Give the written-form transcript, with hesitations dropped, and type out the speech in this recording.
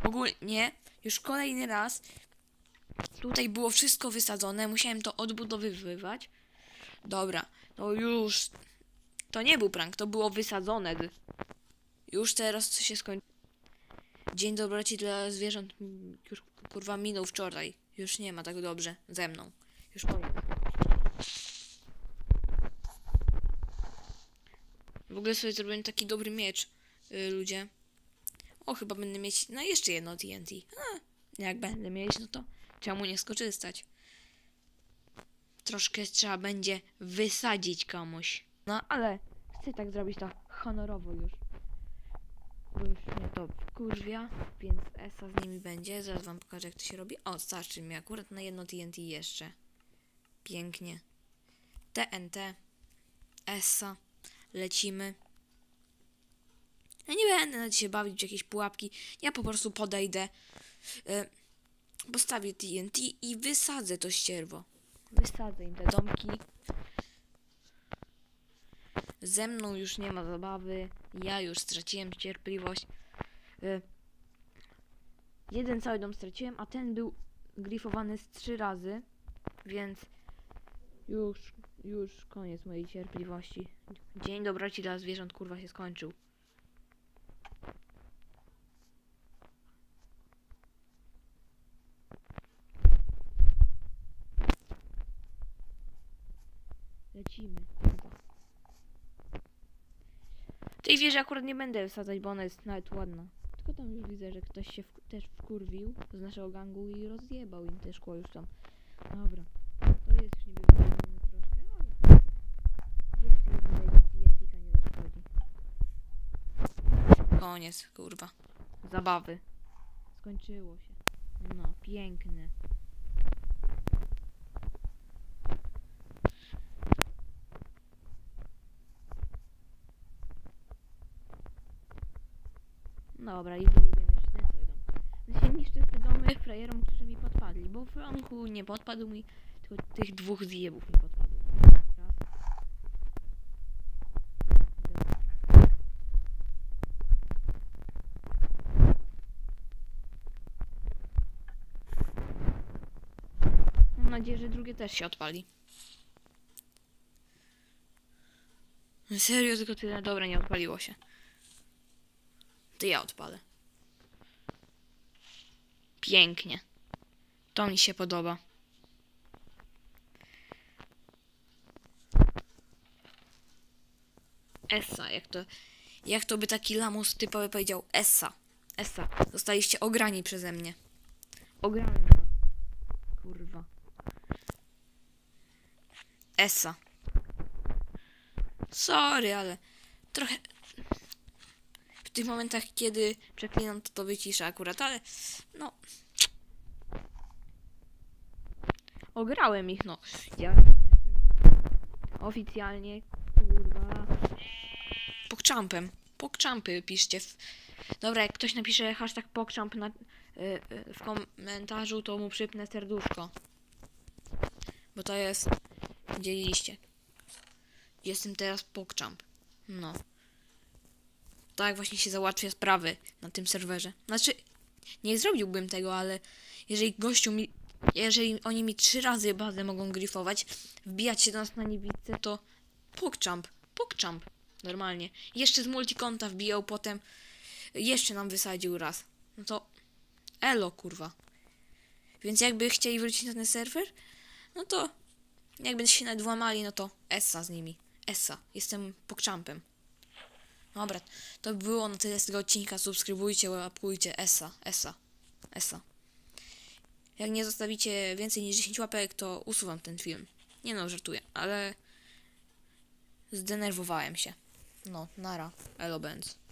Ogólnie już kolejny raz tutaj było wszystko wysadzone, musiałem to odbudowywać. Dobra, to już... To nie był prank, to było wysadzone. Już teraz co się skończy. Dzień dobroci dla zwierząt już kurwa minął wczoraj. Już nie ma tak dobrze ze mną. Już koniec. W ogóle sobie zrobiłem taki dobry miecz, ludzie. O, chyba będę mieć jeszcze jedno TNT. Jak będę mieć, no to czemu nie skorzystać? Troszkę trzeba będzie wysadzić komuś. No, ale chcę tak zrobić to honorowo już. Bo już mnie to wkurwia, więc Esa z nimi będzie. Zaraz wam pokażę, jak to się robi. O, starczy mi akurat na jedno TNT jeszcze. Pięknie. TNT. Esa. Lecimy. Ja nie będę na się bawić w jakieś pułapki. Ja po prostu podejdę, postawię TNT i wysadzę to ścierwo. Wysadzę im te domki. Ze mną już nie ma zabawy. Ja już straciłem cierpliwość. Jeden cały dom straciłem, a ten był grifowany z 3 razy. Więc już koniec mojej cierpliwości. Dzień dobroci dla zwierząt kurwa się skończył. Lecimy. Tej wieży akurat nie będę wsadzać, bo ona jest nawet ładna. Tylko tam już widzę, że ktoś się też wkurwił z naszego gangu i rozjebał im te szkło już tam. Dobra. To jest już niby wyglądane troszkę, ale... Jeszcze jednego TNT-ka nie rozchodzi. Koniec, kurwa. Zabawy. Skończyło się. No, piękne. Dobra, i wyjebiemy jeszcze ten cały dom. Ja się niszczę te domy frajerom, którzy mi podpadli, bo Franku nie podpadł mi, tylko tych 2 zjebów mi podpadło. Raz. Mam nadzieję, że drugie też się odpali. Serio, tylko tyle. Dobra, nie odpaliło się. To ja odpalę. Pięknie. To mi się podoba. Essa, jak to by taki lamus typowy powiedział? Essa. Essa. Zostaliście ograni przeze mnie. Ograłem was. Kurwa. Essa. Sorry, ale trochę... W tych momentach, kiedy przeklinam, to wyciszę akurat, ale no... Ograłem ich, no. Ja oficjalnie, kurwa... Pogchampy piszcie. Dobra, jak ktoś napisze hashtag pogchamp w komentarzu, to mu przypnę serduszko. Bo to jest... Dzieliliście. Jestem teraz pogchamp. No. Tak właśnie się załatwia sprawy na tym serwerze. Znaczy, nie zrobiłbym tego, ale jeżeli oni mi 3 razy bazę mogą grifować, wbijać się do nas na niewidce, to pogchamp. Normalnie. Jeszcze z multikonta wbijał, potem jeszcze nam wysadził raz. No to elo, kurwa. Więc jakby chcieli wrócić na ten serwer, no to jakby się nawet włamali, no to Essa z nimi. Essa. Jestem pogchampem. Dobra, to by było na tyle z tego odcinka. Subskrybujcie, łapkujcie. Essa. Jak nie zostawicie więcej niż 10 łapek, to usuwam ten film. Nie no, żartuję, ale zdenerwowałem się. No, nara. Elo Benz.